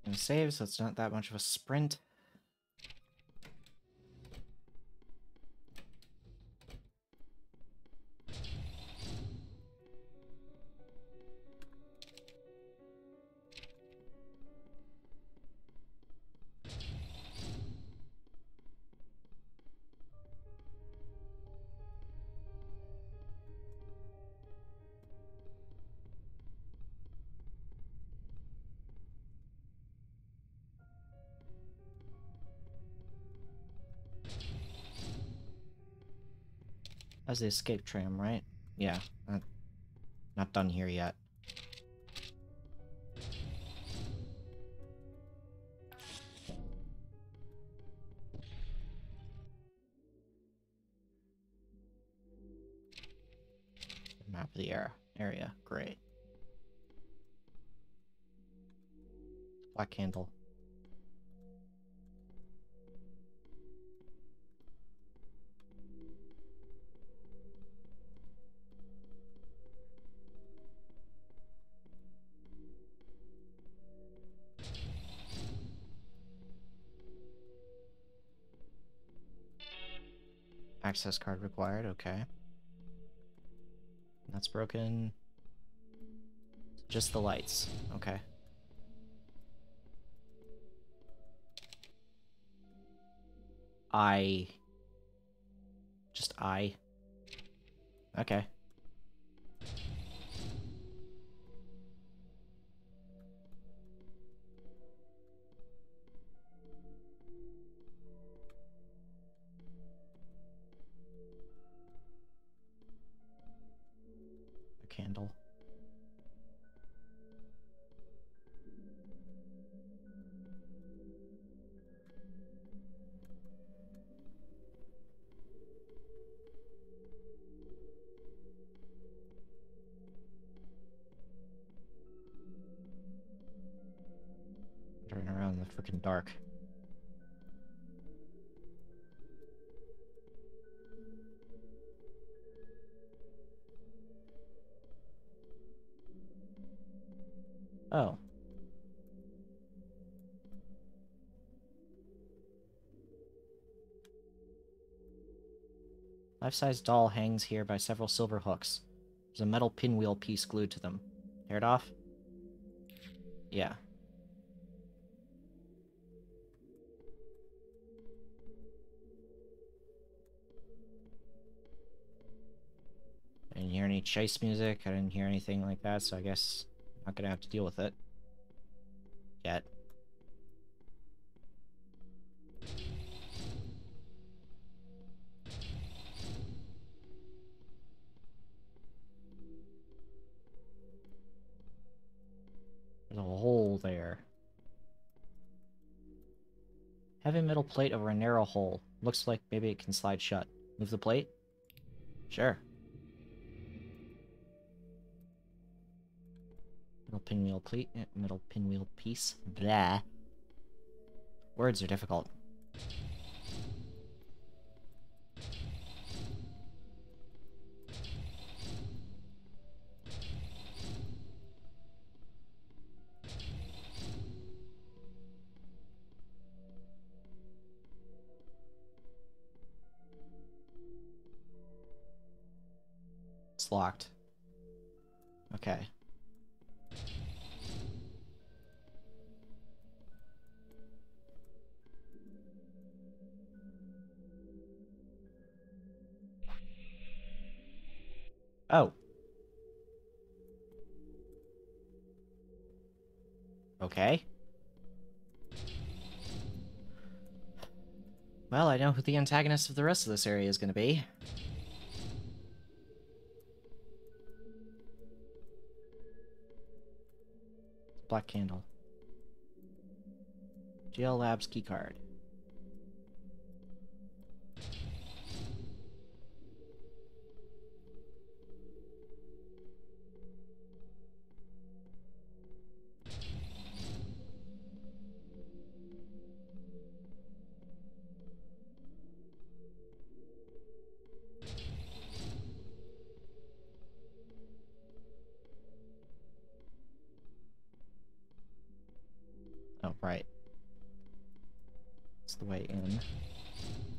Gonna save, so it's not that much of a sprint. That's the escape tram, right? Yeah, not done here yet. Map of the area. Great. Black candle. Access card required, okay. That's broken. Just the lights, okay. Just okay. A candle. Turning around in the freaking dark. Oh. Life-size doll hangs here by several silver hooks. There's a metal pinwheel piece glued to them. Tear it off? Yeah. I didn't hear any chase music, I didn't hear anything like that, so I guess I'm not gonna have to deal with it. Yet. There's a hole there. Heavy metal plate over a narrow hole. Looks like maybe it can slide shut. Move the plate? Sure. Metal pinwheel plate. Metal pinwheel piece. Blah. Words are difficult. It's locked. Okay. Oh. Okay. Well, I know who the antagonist of the rest of this area is going to be. Black candle. GL Labs keycard. Oh, right. It's the way in.